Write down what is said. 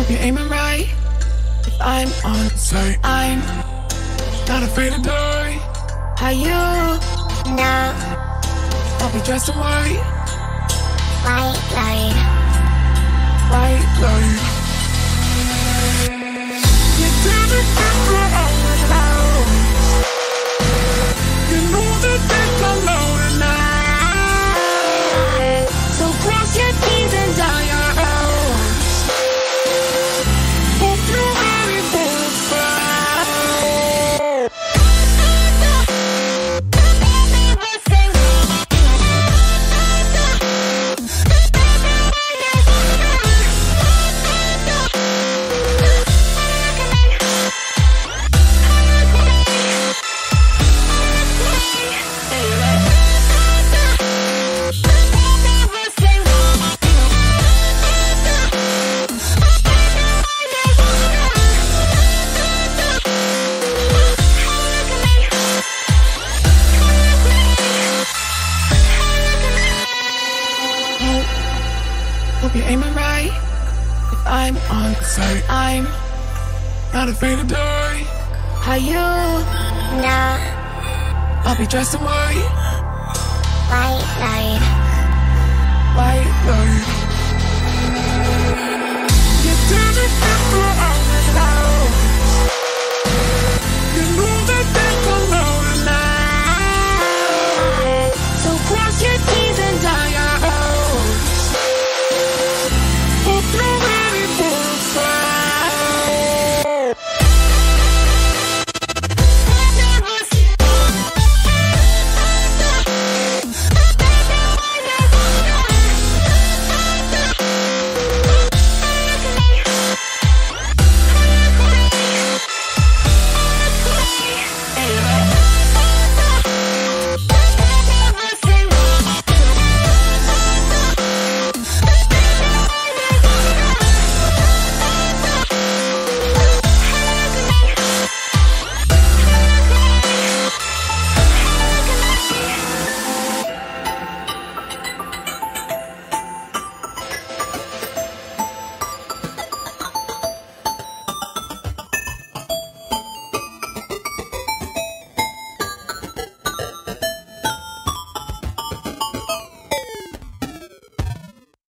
Hope you're aiming right. If I'm on sight, I'm not afraid to die. How you know? I'll be dressed in white. White light. White light. You didn't get what I was about. You know that they come low tonight. So cross your T's and dot your O's. Hope you're ready for the fight. Hope you're aiming right. If I'm on sight, I'm not afraid to die. How you know? I'll be dressed in white. White light. White light.